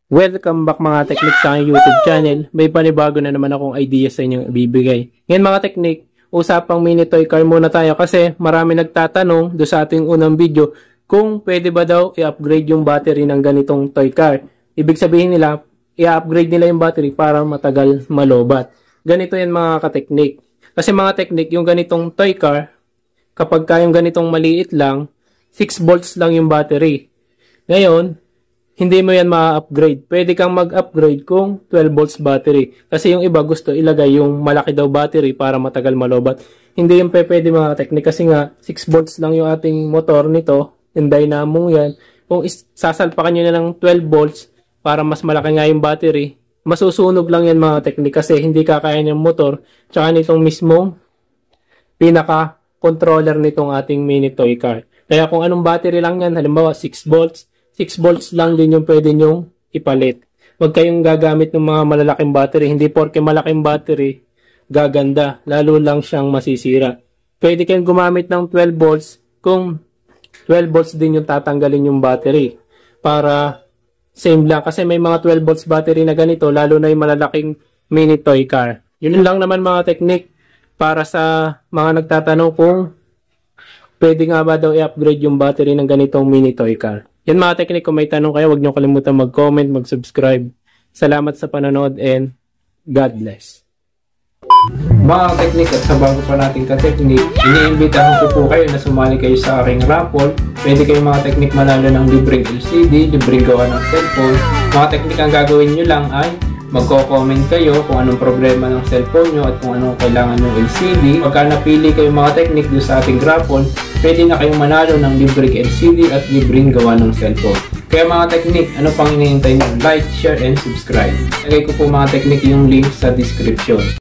Welcome back mga teknik sa aking YouTube channel. May panibago na naman akong idea sa inyong ibibigay. Ngayon mga teknik, usapang mini toy car muna tayo kasi marami nagtatanong do sa ating unang video kung pwede ba daw i-upgrade yung battery ng ganitong toy car. Ibig sabihin nila, i-upgrade nila yung battery para matagal malobat. Ganito yan mga kateknik. Kasi mga teknik, yung ganitong toy car, kapag kayong ganitong maliit lang, 6 volts lang yung battery. Ngayon, hindi mo yan ma-upgrade. Pwede kang mag-upgrade kung 12 volts battery. Kasi yung iba gusto ilagay yung malaki daw battery para matagal malobat. Hindi yung pwede mga teknik kasi nga 6 volts lang yung ating motor nito. Yung dynamo yan. Kung sasalpakan nyo na ng 12 volts para mas malaki nga yung battery, masusunog lang yan mga teknik kasi hindi kakaya ng motor tsaka nitong mismong pinaka-controller nitong ating mini toy car. Kaya kung anong battery lang yan, halimbawa 6 volts, 6 volts lang din yung pwede nyong ipalit. Huwag kayong gagamit ng mga malalaking battery. Hindi porke malaking battery, gaganda. Lalo lang siyang masisira. Pwede kayong gumamit ng 12 volts kung 12 volts din yung tatanggalin yung battery. Para same lang. Kasi may mga 12 volts battery na ganito, lalo na yung malalaking mini toy car. Yun lang naman mga teknik para sa mga nagtatanong kung pwede nga ba daw i-upgrade yung battery ng ganitong mini toy car. Yan mga teknik, kung may tanong kayo, huwag niyo kalimutan mag-comment, mag-subscribe. Salamat sa panonood and God bless. Mga teknik at sa bago pa nating ka-teknik, iniimbitahan ko po kayo na sumali kayo sa aking raffle. Pwede kayo mga teknik manalo ng libreng LCD, libreng gawa ng cellphone. Mga teknik ang gagawin nyo lang ay magko-comment kayo kung anong problema ng cellphone nyo at kung anong kailangan ng LCD. Pagka napili kayo mga teknik doon sa ating raffle, pwede na kayong manalo ng libreng LCD at libreng gawa ng cellphone. Kaya mga teknik, ano pang hinihintay nyo? Like, share, and subscribe. Lagay ko po mga teknik yung link sa description.